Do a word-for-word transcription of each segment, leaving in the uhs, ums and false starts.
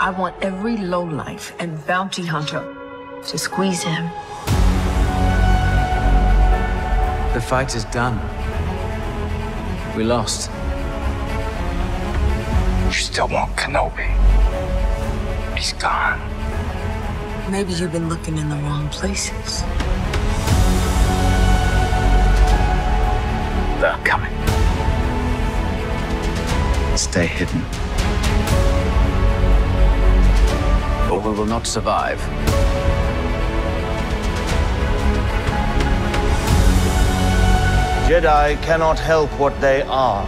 I want every lowlife and bounty hunter to squeeze him. The fight is done. We lost. You still want Kenobi. He's gone. Maybe you've been looking in the wrong places. They're coming. Stay hidden. Or we will not survive. Jedi cannot help what they are.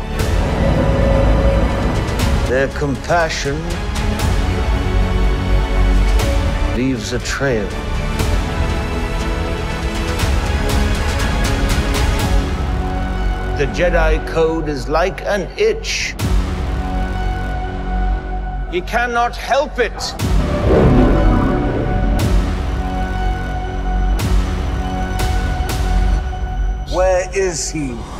Their compassion leaves a trail. The Jedi Code is like an itch. He cannot help it. Where is he?